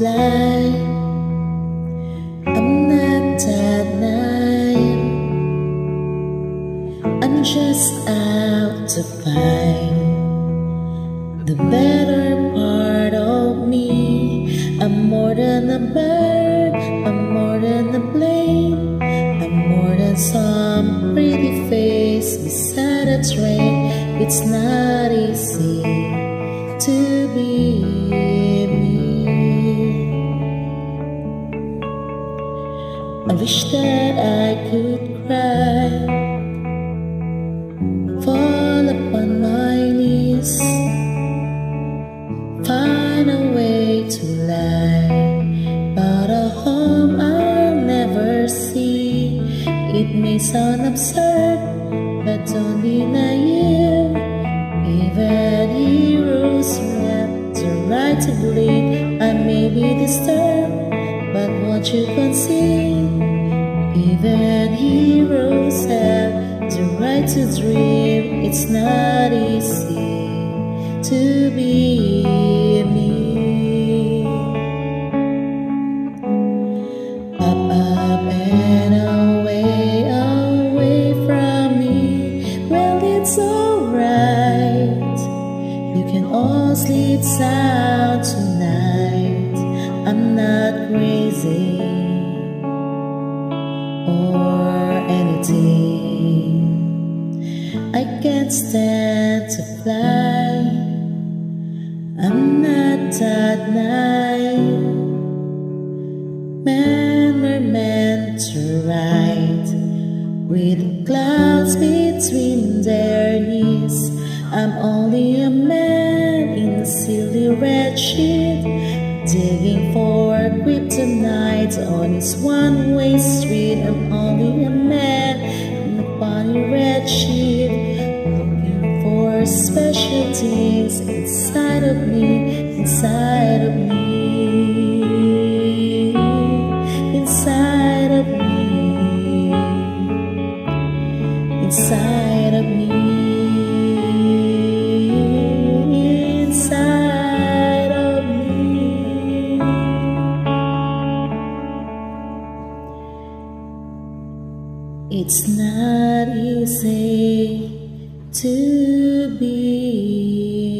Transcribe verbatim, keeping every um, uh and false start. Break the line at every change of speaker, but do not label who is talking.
fly. I'm not that naive. I'm just out to find the better part of me. I'm more than a bird, I'm more than a plane, I'm more than some pretty face beside a train. It's not easy to be me. I wish that I could cry, fall upon my knees, find a way to lie, but a home I'll never see. It may sound absurd, but don't be naive. Even heroes have the right to bleed. I may be disturbed, but what you conceive. Even heroes have the right to dream. It's not easy to be me. Up, up and away, away from me. Well, it's alright. You can all sleep sound tonight. I'm not crazy or anything. I can't stand to fly. I'm not that naive. Men are meant to ride with clouds between their knees. I'm only a man in a silly red sheet, digging for kryptonite on this one-way street. I'm only a man in a funny red sheet, looking for special things inside of me, inside of me, inside of me, inside of me, inside of me. It's not easy to be